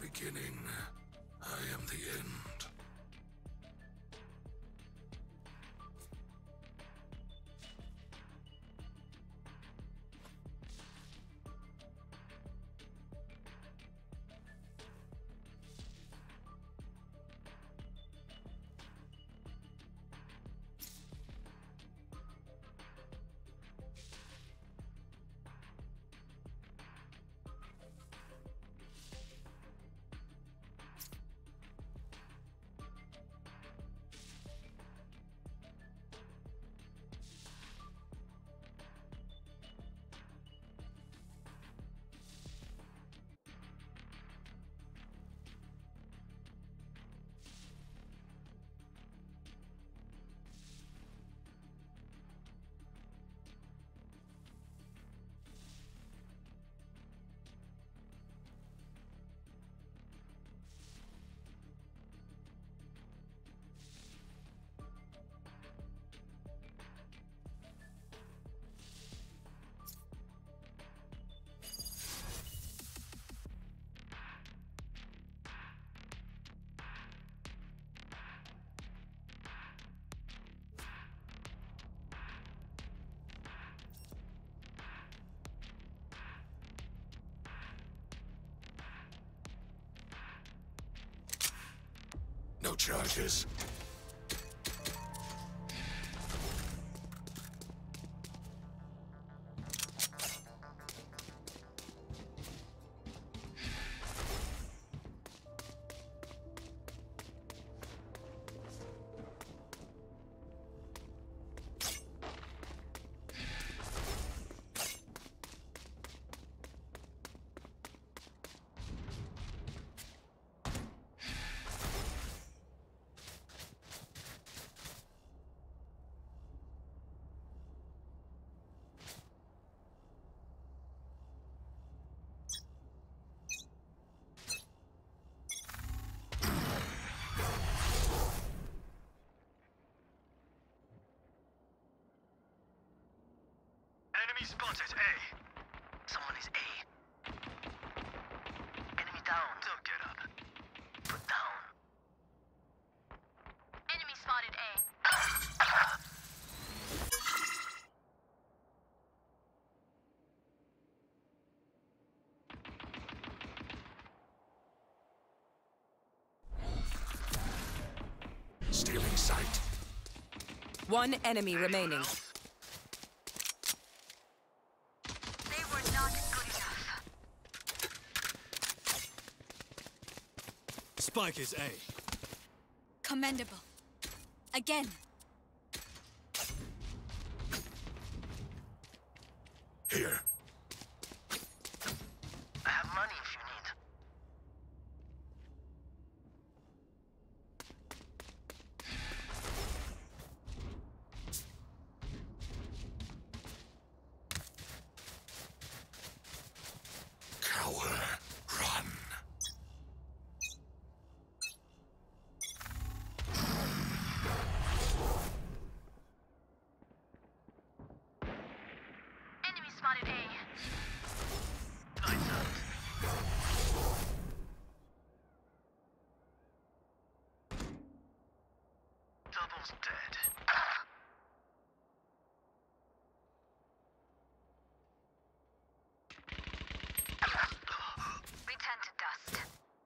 beginning. I am the end. No charges. Enemy spotted A. Someone is A. Enemy down. Don't get up. Put down. Enemy spotted A. Stealing sight. One enemy remaining. They were not good enough. Spike is A. Commendable. Again. Here. I have money if you need. Cower. Run. Enemy spotted A. Nice out. Double's dead. We turn to dust.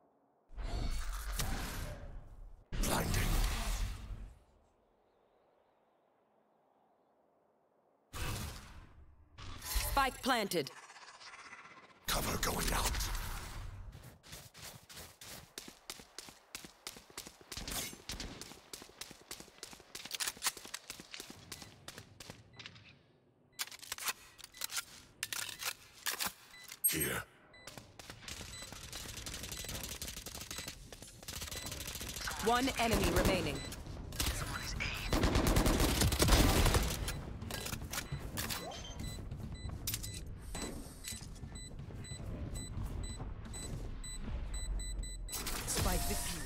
Blinding. Spike planted. Cover going out. Here. One enemy remaining. Someone is A. Spike with you.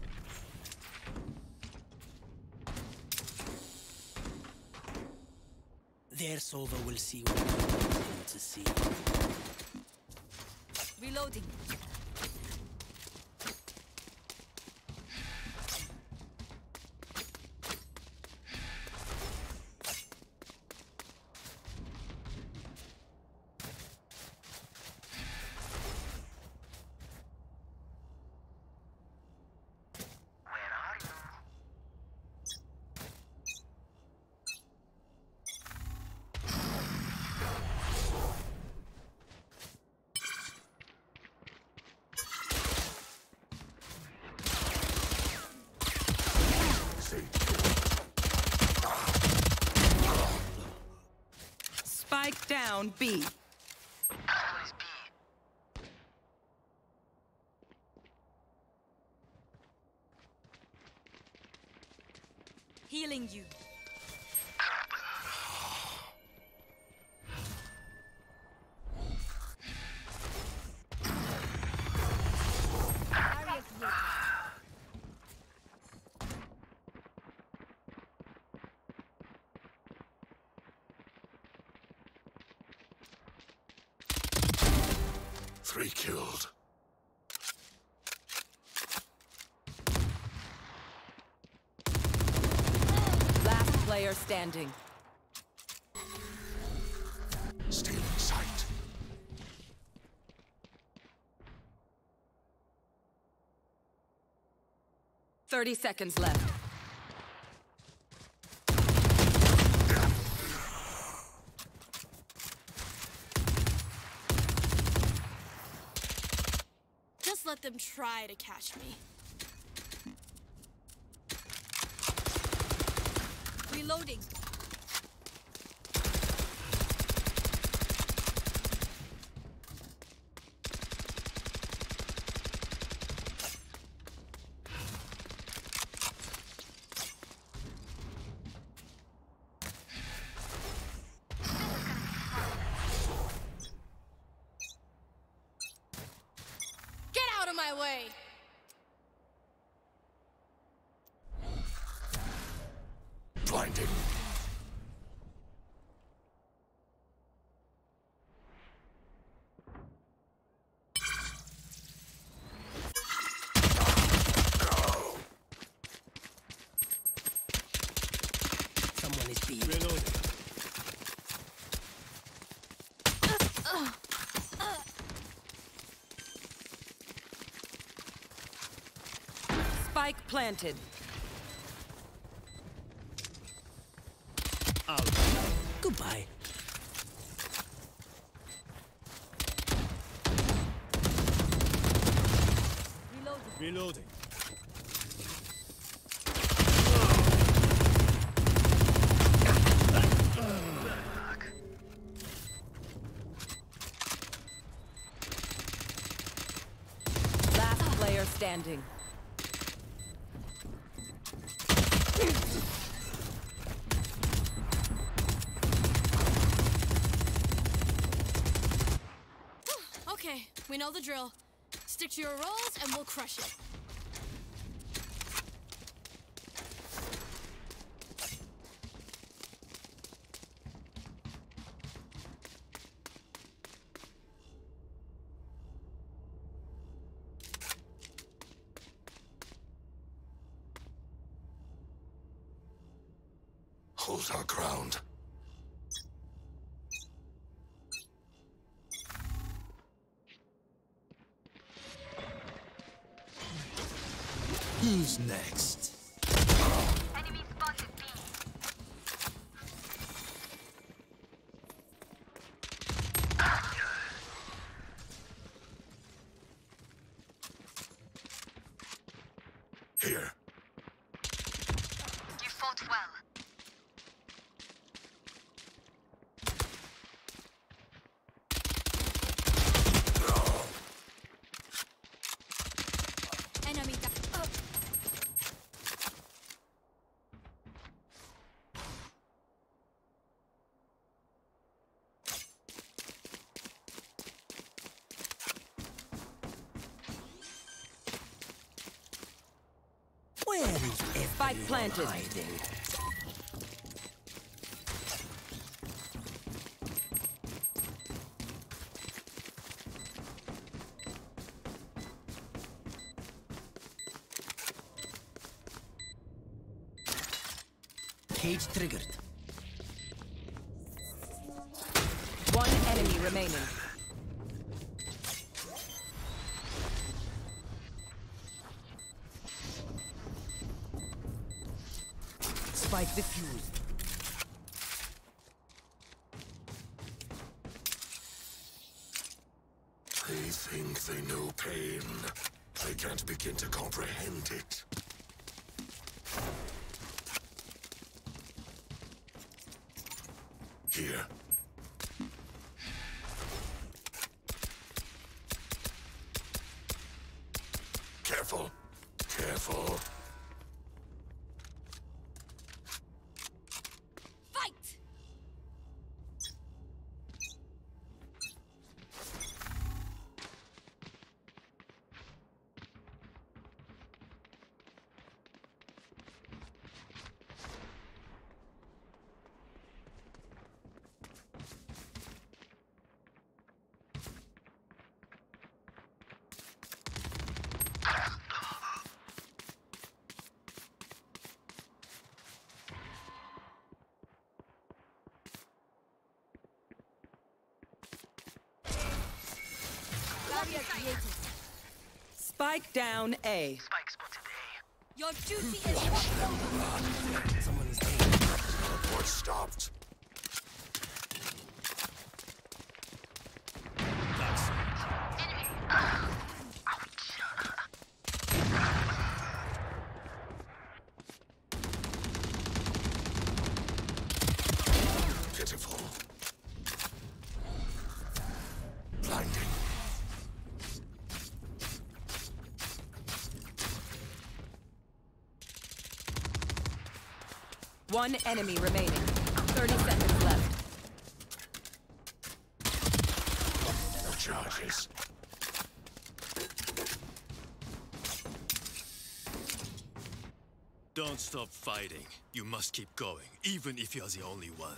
Their Sova will see what I want to see. Reloading. Spike down B. Someone is B. Healing you. Barrier created. 3 killed. Last player standing. Stealing sight. Thirty seconds left. Just let them try to catch me. Reloading. Get out of my way! Blinding. Someone is B. Spike planted. Out. Goodbye. Reloading. Last player standing. Okay, we know the drill. Stick to your roles and we'll crush it. Hold our ground. Who's next? Enemy spotted B. Here. You fought well. Enemy down. Where is Spike everyone planted. hiding? Cage triggered. One enemy remaining. Spike defused. They think they know pain. They can't begin to comprehend it. Here. Pitiful. Fight! Barrier created. Spike down A. Spike spotted A. Your duty is Someone is there. Teleport stopped. That's Pitiful. Blinding. One enemy remaining. 30 seconds left. No charges. Don't stop fighting. You must keep going, even if you're the only one.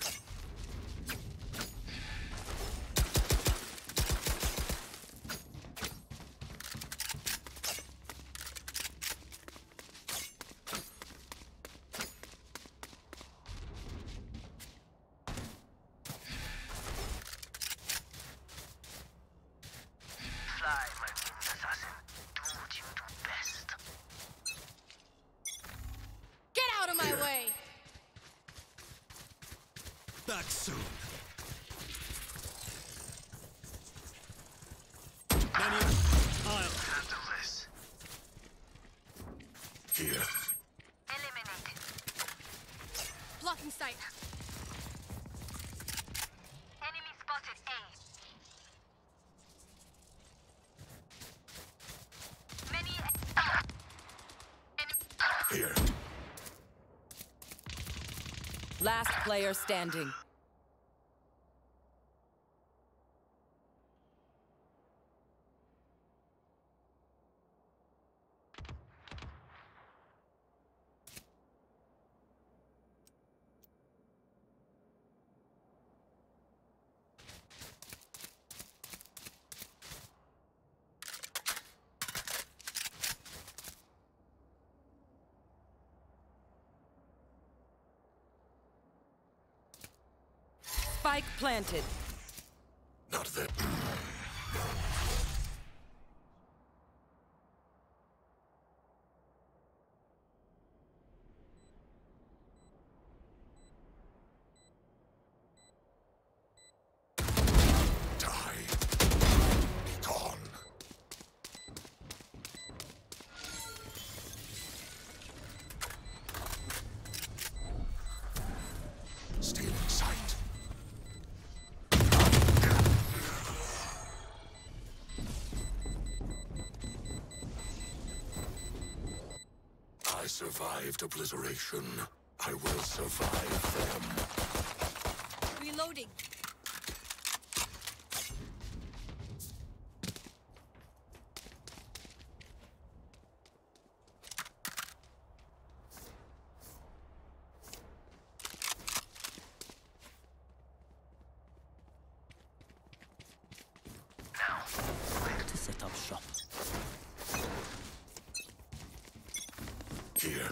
Fly, my winged assassin. Do what you do best. Get out of my way! Back soon. Many, I'll Handle this. Here. Eliminated. Blocking sight. Enemy spotted A. Many. Here. Last player standing. Spike planted. Not that. Die. Be gone. Stealing sight. I survived obliteration. I will survive them. Reloading. to set up shop. Here.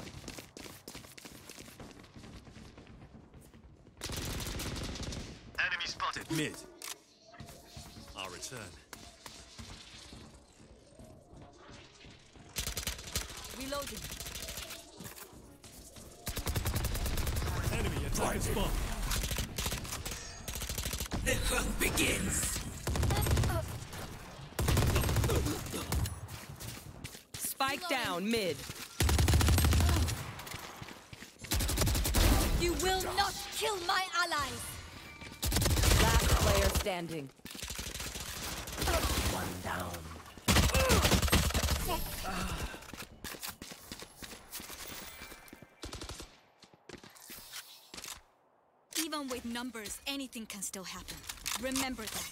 Enemy spotted. Mid. I'll return. Reloading. Enemy attacking spot. The hunt begins. Spike down mid. You will not kill my allies! Last player standing. One down. Even with numbers, anything can still happen. Remember that.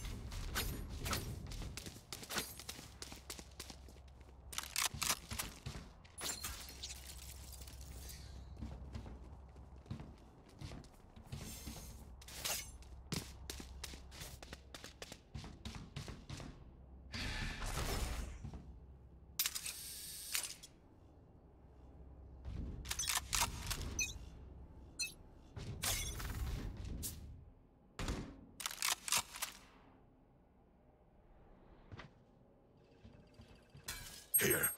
Here.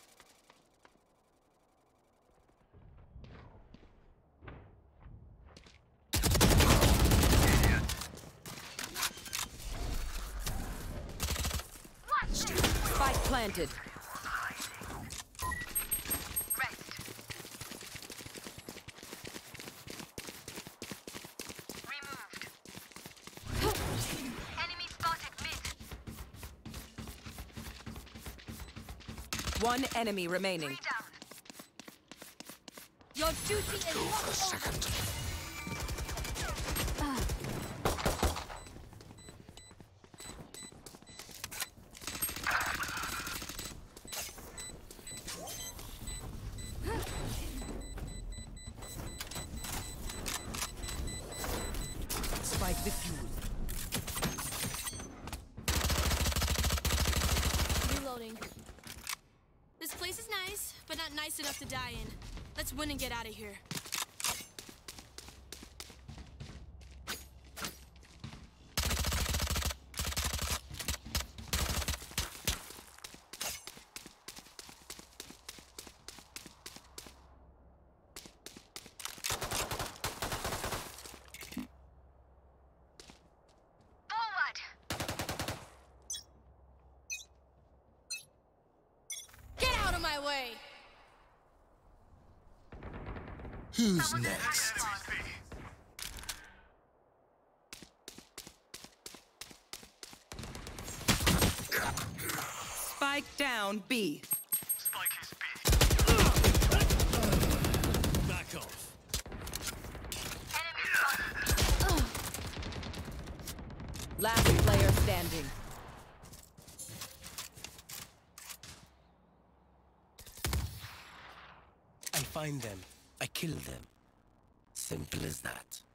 Spike planted. Enemy spotted mid. One enemy remaining. Down. Your duty is Go for a second. Spike defused. Reloading. This place is nice, but not nice enough to die in. Let's win and get out of here. Forward. Get out of my way! Who's next? Spike down B. Spike is B. Back off. Enemy spotted. Last player standing. I find them. I kill them. Simple as that.